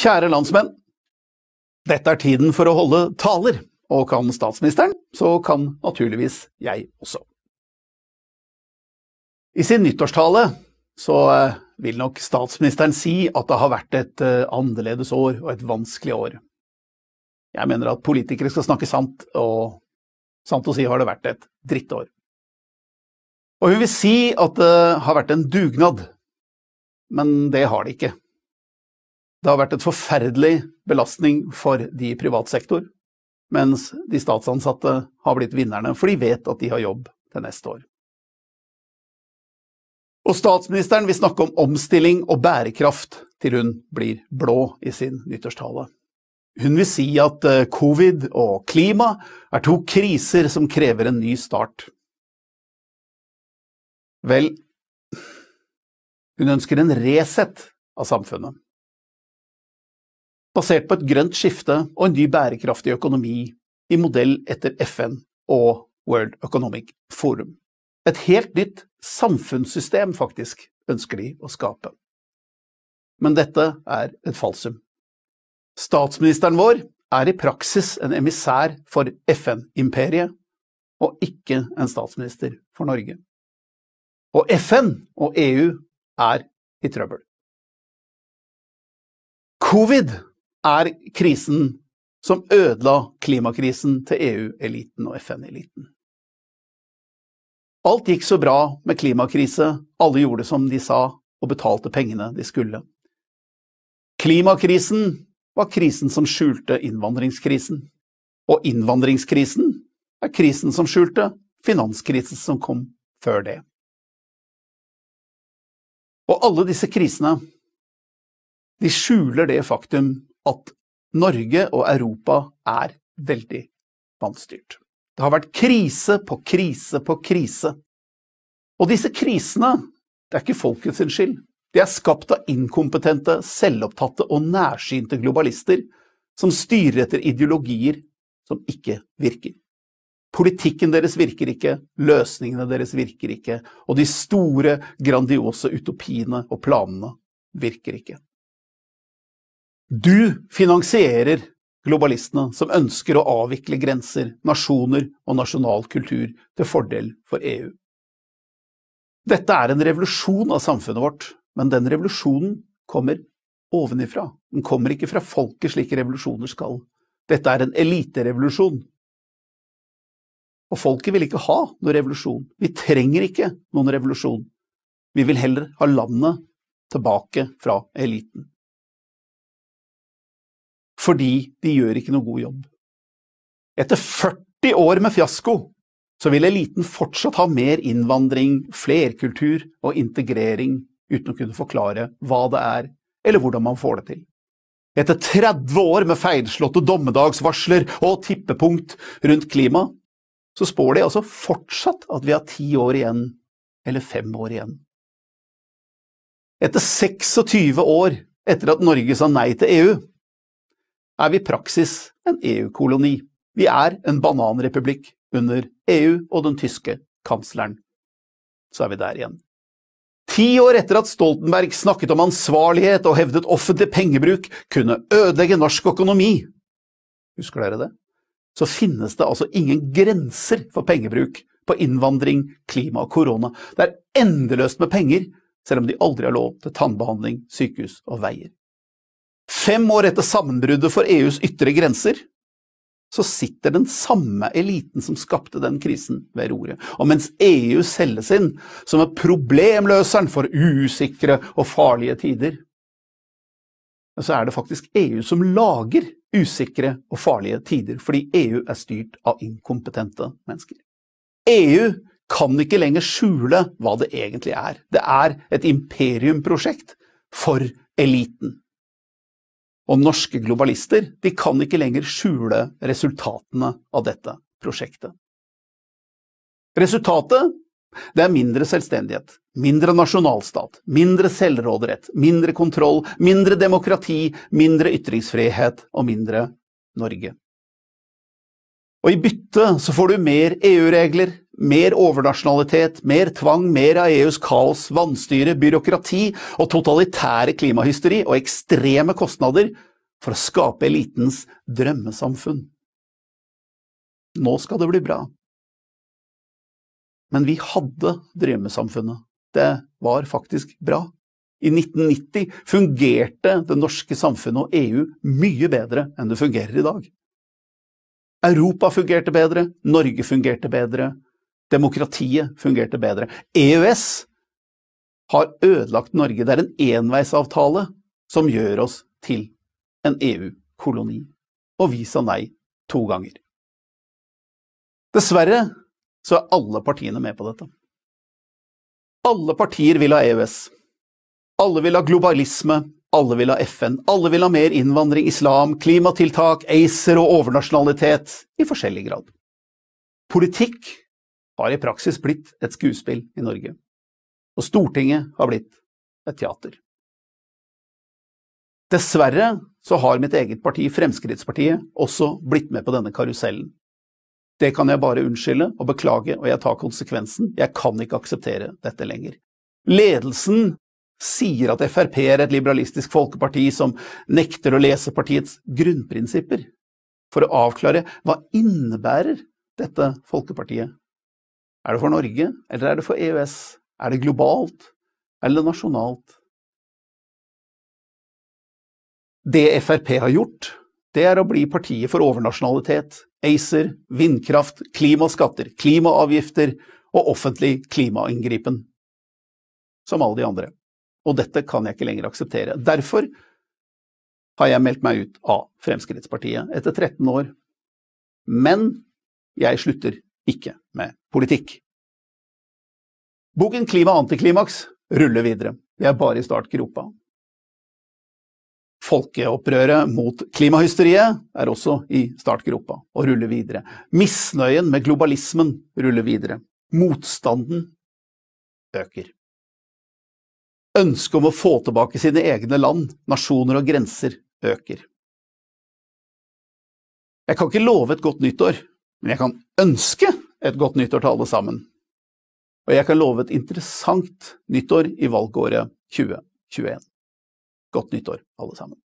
Kjære landsmenn, dette tiden for å holde taler, og kan statsministeren, så kan naturligvis jeg også. I sin nyttårstale så vil nok statsministeren si at det har vært et annerledes år og et vanskelig år. Jeg mener at politikere skal snakke sant, og sant å si har det vært et drittår. Og hun vil si at det har vært en dugnad, men det har det ikke. Det har vært et forferdelig belastning for de i privatsektor, mens de statsansatte har blitt vinnerne, for de vet at de har jobb til neste år. Og statsministeren vil snakke om omstilling og bærekraft til hun blir blå i sin nyttårstale. Hun vil si at covid og klima er to kriser som krever en ny start. Vel, hun ønsker en reset av samfunnet, basert på et grønt skifte og en ny bærekraftig økonomi i modell etter FN og World Economic Forum. Et helt nytt samfunnssystem faktisk ønsker de å skape. Men dette er et falsum. Statsministeren vår er i praksis en emissær for FN-imperiet, og ikke en statsminister for Norge. Og FN og EU er i trøbbel. Covid er krisen som ødela klimakrisen til EU-eliten og FN-eliten. Alt gikk så bra med klimakrise, alle gjorde som de sa og betalte pengene de skulle. Klimakrisen var krisen som skjulte innvandringskrisen, og innvandringskrisen er krisen som skjulte finanskrisen som kom før det. Og alle disse krisene, de skjuler det faktum at Norge og Europa er veldig vanstyrt. Det har vært krise på krise på krise. Og disse krisene, det er ikke folkets skyld. De er skapt av inkompetente, selvopptatte og nærsynte globalister som styrer etter ideologier som ikke virker. Politikken deres virker ikke, løsningene deres virker ikke, og de store, grandiose utopiene og planene virker ikke. Du finansierer globalistene som ønsker å avvikle grenser, nasjoner og nasjonal kultur til fordel for EU. Dette er en revolusjon av samfunnet vårt, men den revolusjonen kommer ovenifra. Den kommer ikke fra folket slik revolusjoner skal. Dette er en eliterevolusjon. Og folket vil ikke ha noen revolusjon. Vi trenger ikke noen revolusjon. Vi vil heller ha landet tilbake fra eliten. Fordi de gjør ikke noe god jobb. Etter 40 år med fiasko, så vil eliten fortsatt ha mer innvandring, flerkultur og integrering uten å kunne forklare hva det er, eller hvordan man får det til. Etter 30 år med feilslåtte dommedagsvarsler og tippepunkt rundt klima, så spår de altså fortsatt at vi har 10 år igjen, eller 5 år igjen. Etter 26 år etter at Norge sa nei til EU, er vi i praksis en EU-koloni. Vi er en bananrepublikk under EU og den tyske kansleren. Så er vi der igjen. 10 år etter at Stoltenberg snakket om ansvarlighet og hevdet offentlig pengebruk kunne ødelegge norsk økonomi, husker dere det? Så finnes det altså ingen grenser for pengebruk på innvandring, klima og korona. Det er endeløst med penger, selv om de aldri har lov til tannbehandling, sykehus og veier. 5 år etter sammenbruddet for EUs ytre grenser, så sitter den samme eliten som skapte den krisen ved roret. Og mens EU selges inn som en problemløseren for usikre og farlige tider, så er det faktisk EU som lager usikre og farlige tider, fordi EU er styrt av inkompetente mennesker. EU kan ikke lenger skjule hva det egentlig er. Det er et imperiumprosjekt for eliten. Og norske globalister, de kan ikke lenger skjule resultatene av dette prosjektet. Resultatet, det er mindre selvstendighet, mindre nasjonalstat, mindre selvråderett, mindre kontroll, mindre demokrati, mindre ytringsfrihet og mindre Norge. Og i bytte så får du mer EU-regler, mer overnasjonalitet, mer tvang, mer av EUs kaos, vannstyre, byråkrati og totalitære klimahysteri og ekstreme kostnader for å skape elitens drømmesamfunn. Nå skal det bli bra. Men vi hadde drømmesamfunnet. Det var faktisk bra. I 1990 fungerte det norske samfunnet og EU mye bedre enn det fungerer i dag. Europa fungerte bedre, Norge fungerte bedre, demokratiet fungerte bedre. EØS har ødelagt Norge. Det er en enveisavtale som gjør oss til en EU-koloni. Og vi sa nei 2 ganger. Dessverre så er alle partiene med på dette. Alle partier vil ha EØS. Alle vil ha globalisme, alle vil ha FN, alle vil ha mer innvandring, islam, klimatiltak, ACER og overnasjonalitet i forskjellig grad. Politikk har i praksis blitt et skuespill i Norge, og Stortinget har blitt et teater. Dessverre så har mitt eget parti, Fremskrittspartiet, også blitt med på denne karusellen. Det kan jeg bare unnskylde og beklage, og jeg tar konsekvensen. Jeg kan ikke akseptere dette lenger. Ledelsen sier at FrP er et liberalistisk folkeparti som nekter å lese partiets grunnprinsipper. For å avklare, hva innebærer dette folkepartiet? Er det for Norge, eller er det for EØS? Er det globalt, eller nasjonalt? Det FrP har gjort, det er å bli partiet for overnasjonalitet, ACER, vindkraft, klimaskatter, klimaavgifter og offentlig klimainngripen. Som alle de andre. Og dette kan jeg ikke lenger akseptere. Derfor har jeg meldt meg ut av Fremskrittspartiet etter 13 år. Men jeg slutter ikke med politikk. Boken Klima Antiklimaks ruller videre. Vi er bare i startgropa. Folkeopprøret mot klimahysteriet er også i startgropa og ruller videre. Misnøyen med globalismen ruller videre. Motstanden øker. Ønsket om å få tilbake sine egne land, nasjoner og grenser øker. Jeg kan ikke love et godt nyttår, men jeg kan ønske et godt nyttår til alle sammen. Og jeg kan love et interessant nyttår i valgåret 2021. Godt nyttår, alle sammen.